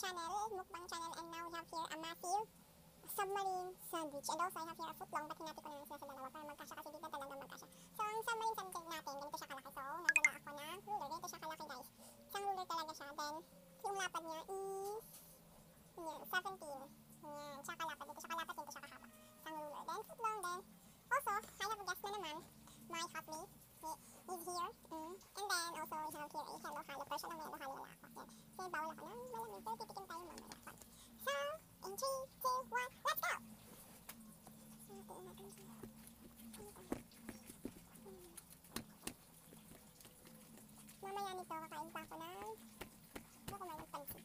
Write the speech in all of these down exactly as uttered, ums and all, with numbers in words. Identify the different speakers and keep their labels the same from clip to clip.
Speaker 1: channel, Mukbang channel, and now we have here a Massive Submarine Sandwich. And also I have here a footlong, but hinati ko na lang sila sa dalawa para magkasya kasi di na talaga magkasya. So ang submarine sandwich natin, ganito siya kalaki. So nagdala ako ng ruler, ganito siya kalaki guys. Isang ruler talaga siya. Then yung lapad niya is yan, seventeen. Yan, siya kalapad. Dito siya kalapad, dito siya kahaba. Isang ruler. Then footlong, then also I have a guest na naman. My hotmate is here. Mm. And then also we have here a hello halo. Pero siya lang may hello halo wala ako. Yan. Kasi bawal ako ng malamig. Pero titikim tayo mamaya. So, in three, two, one, let's go! Mamaya nito, kakain pa ako ng ano ko may pansit.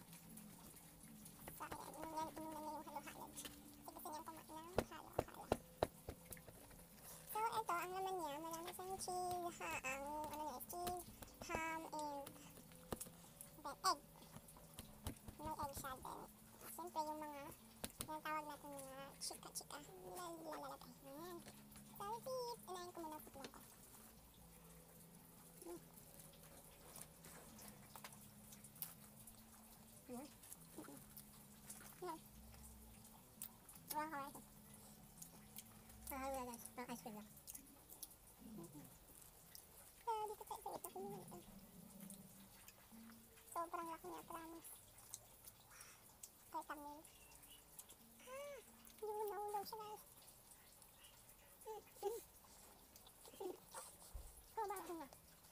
Speaker 1: So, ayan, inunan, inunan na yung halo-halo. Kasi gusto niyang kumain ng halo-halo. So, ito, ang laman niya, marami siyang cheese, ha, ang, ano niya, cheese, ham, and then egg. May egg siya, then, siyempre yung mga, yung tawag natin mga chika-chika, nilalagay. Ayan. So, repeat, inahin ko muna footlong ko. Hmm. Hmm. Hmm. Wala ka wala. Ah, wala lang. Pang ice cream lang. Ah, dito sa isa ito. Sobrang laki niya, promise. Kaya thumbnail. Ah! Hindi mo naulaw siya guys. Ikaw ba ako nga?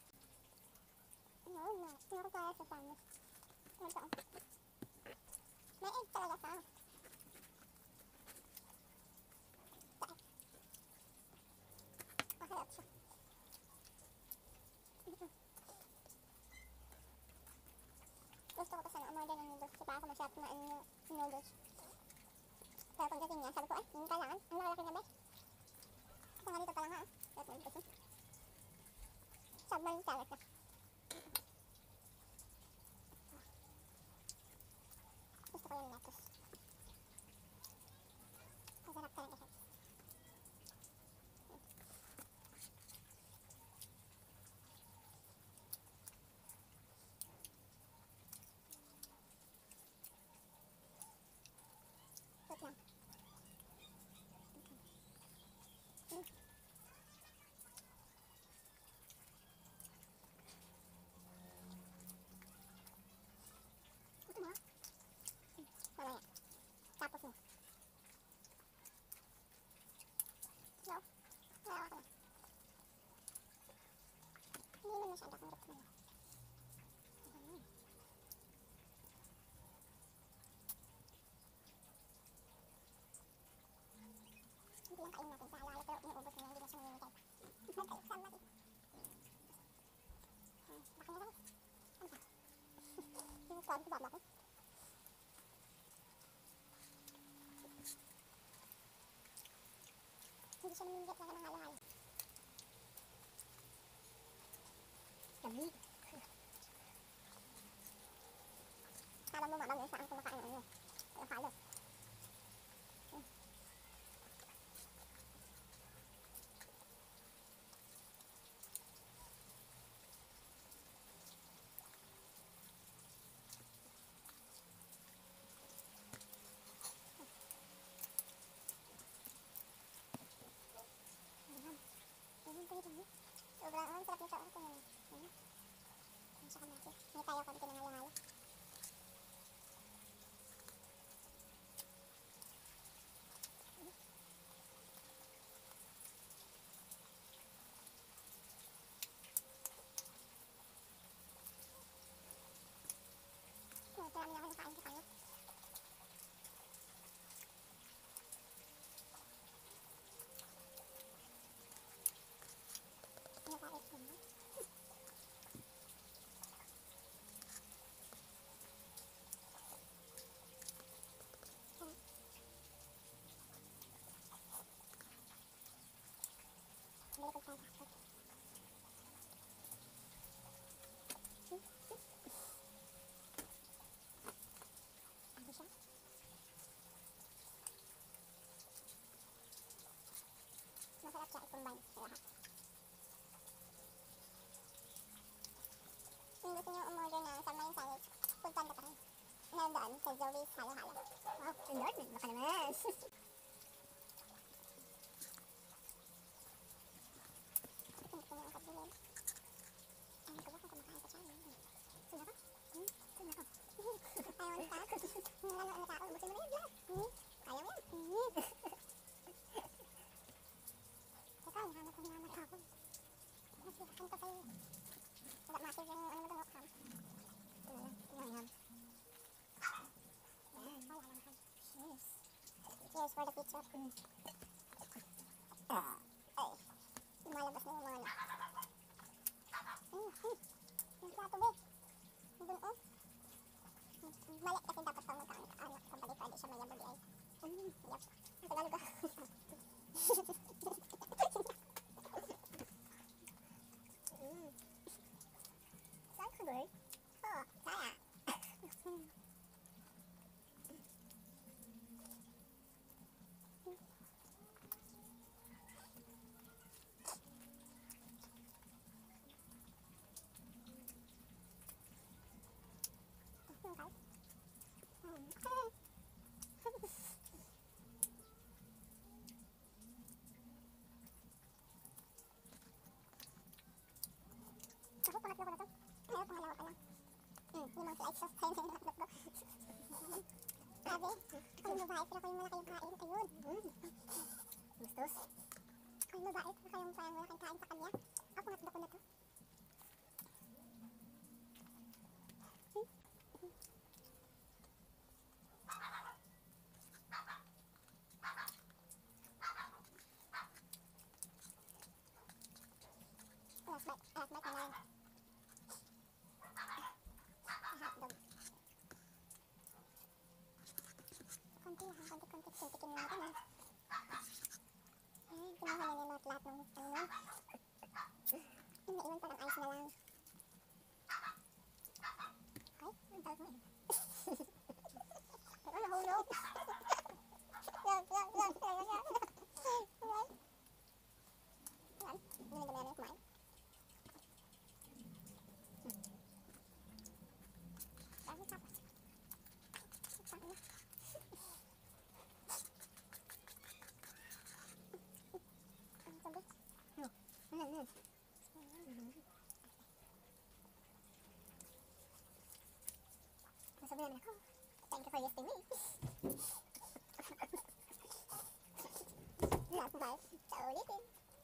Speaker 1: No, no. Hindi ako kaya sa thumbnail. Ito. May egg talaga sa. Mahalap siya. Gusto ko pa sana umorder ng noodles. Kasi ako masyap na ano yung noodles. Pero pagdating niya, sabi ko, ay, yung kailangan. Ang nakalaki na ba? Kasi nga dito pa lang ha. Pero pwede kasi. Submarine salad na. Gusto ko yung lettuce. Masarap talaga siya. Wait lang. Mm. Ito mo? Mm. Mamaya. Tapos mo. No? Wala ako na. Hindi naman masyado akong rot na. Mm. Hindi lang kainin natin sa halo-halo pero inuubos niya, hindi na siya mamimigay. Nagkalit sa mati. Hmm, baka nyo guys. Ano ba? Yung sorry, baba ko. Hindi siya mamimigay talaga ng halo-halo. Lamig. Alam mo mama, saan kumakain ng ano? Halo-halo. Hmm. Sobrang ang sarap nito. Ito naman. Ayan. Ayan siya kamasi. May tayo konti ng halo-halo. Masarap na ako nakain sa kanya. Nakait ko na. Balik ko tayo sa kapit. Ano siya? Masarap siya i-combine sa lahat. Kung gusto nyo umorder ng submarine sandwich, punta na tayo. Nandaan. Ate Zoe's halo-halo. Wow, ang Lord, baka naman. Tingnan ko yung kabilin. Ay, ko ba kung kumakain pa siya? Suna ko? Hmm? Suna ko? Ayaw mo na tao? Nalalo na tao? Busin mo na yun, lahat. Hmm? Kaya mo yan? Hmm? Ikaw, hinahamad ko, hinahamad ako. Nasihan ko sa'yo. Wala massive yung ano mo doon, ham. Ito na lang, yung ham. Yan, wala lang ham. Cheers. Cheers for the future. Mm. Ah, ay. Lumalabas na yung mga ano. Mm, mm. Yung plato, be. Doon, oh. Mali kasi dapat pang magkaan. Ano, kabalik pa, di siya mayabag ay. Mm, yap. Tagalog ka. Mm. Saan ka, girl? Oo, saya. Ako, pangatlo ko na to. Ayaw, pangalawa pa lang. Hmm, limang slice of time na yung hotdog ko. Sabi, ako yung babae, pero ako yung malaki yung kain. Ayun. Gustos. Ako yung babae, pero ako yung parang malaking kain sa kanya. Ako, pangatlo ko na to. Last bite, last bite na lang. Hotdog. Konti lang, konti-konti. Tintikin mo natin eh. Ay, kinuha na yung lahat ng ano. Yung naiwan pa ng ice na lang. Ay, ang talas mo eh. Pero nahulog. Yan, yan, yan, yan, yan. Yan. Yan, dinidami na yung kumain. Dami tapos. Saan na? Ang sabi? No. Ano, ano? Masabi namin ako. Thank you for listening me. Last bite. Sa ulitin.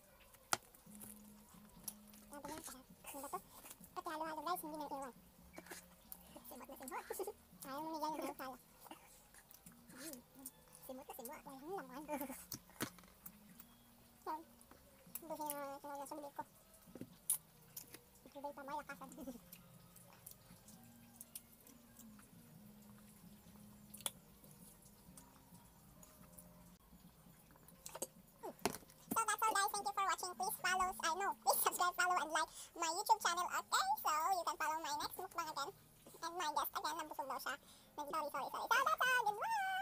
Speaker 1: Sabi niya, sarap. Ano ba to? Pati halo-halo guys, hindi na iwan. Simot na simot. Ayaw mo nigyan yung halo-halo. Mm. Simot na simot. Walang laman. Yan. Buhin na sinawin na sa bilik ko. Ibay pa malakasan. So that's all guys. Thank you for watching. Please follow, I uh, know, please subscribe, follow, and like my YouTube channel. Okay, so you can follow my next mukbang again. And my guest again, nabusog daw siya. Nag sorry, sorry, sorry. So that's all. Goodbye!